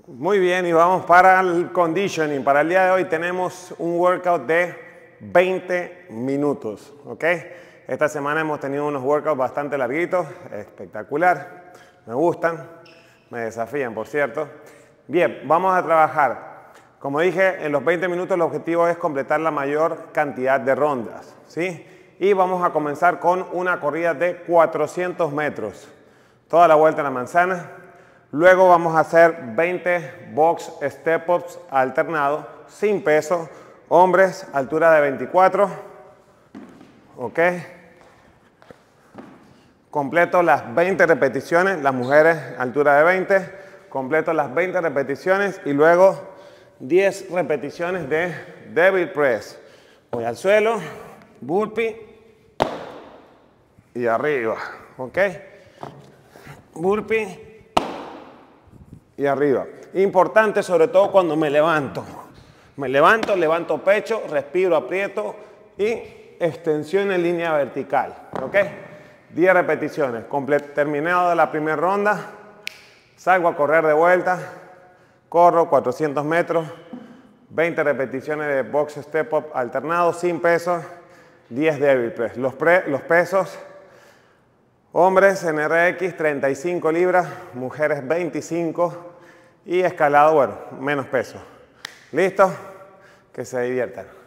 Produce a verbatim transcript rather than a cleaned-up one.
Muy bien, y vamos para el conditioning. Para el día de hoy tenemos un workout de veinte minutos, ¿ok? Esta semana hemos tenido unos workouts bastante larguitos, espectacular, me gustan, me desafían, por cierto. Bien, vamos a trabajar. Como dije, en los veinte minutos el objetivo es completar la mayor cantidad de rondas, ¿sí? Y vamos a comenzar con una corrida de cuatrocientos metros. Toda la vuelta en la manzana. Luego vamos a hacer veinte box step-ups alternados, sin peso. Hombres, altura de veinticuatro. ¿Ok? Completo las veinte repeticiones. Las mujeres, altura de veinte. Completo las veinte repeticiones y luego diez repeticiones de devil press. Voy al suelo, burpee y arriba. ¿Ok? Burpee y arriba. Importante sobre todo cuando me levanto. Me levanto, levanto pecho, respiro, aprieto y extensión en línea vertical. ¿Ok? diez repeticiones. Terminado la primera ronda, salgo a correr de vuelta, corro cuatrocientos metros, veinte repeticiones de box step up alternado sin peso, diez devil press. Los, pre, los pesos, hombres en R X treinta y cinco libras, mujeres veinticinco y escalado, bueno, menos peso. ¿Listo? Que se diviertan.